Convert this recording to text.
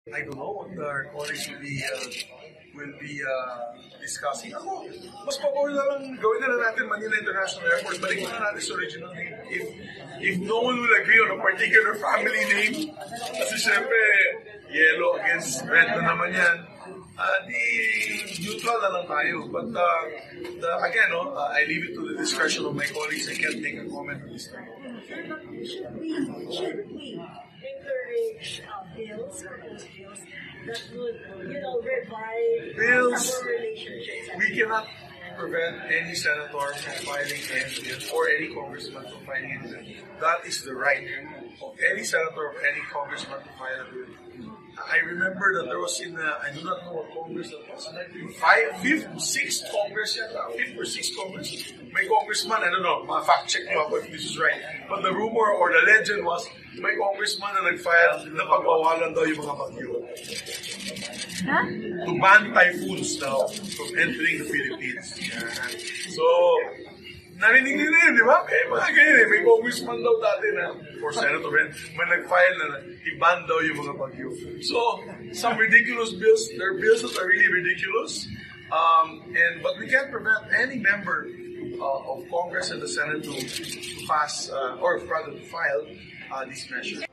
I don't know what our colleagues will be discussing. Ako, mas pabor na lang gawin na natin Manila International Airport. Balik na natin sa original name. If no one will agree on a particular family name, kasi syempre, yellow against red na naman yan, di neutral na lang tayo. But again, I leave it to the discretion of my colleagues. I can't make a comment on this time. Should we encourage bills or those bills that would, revive our relationships? We cannot prevent any senator from filing any bill or any congressman from filing any bill. That is the right of any senator or any congressman to file a bill. I remember that there was I do not know what Congress that was, fifth or sixth Congress, may congressman, I don't know, fact check mo ako if this is right. But the rumor or the legend was, may congressman na nag-file na pagbawalan daw yung mga bagyo. Huh? To ban typhoons now from entering the Philippines. So, narinig nila yun, di ba? Mga ganyan may congressman daw dati na, or senator, may nag-file na i-ban daw yung mga bagyo. So, some ridiculous bills, there are bills that are really ridiculous, but we can't prevent any member of Congress and the Senate to pass, or rather to file these measures.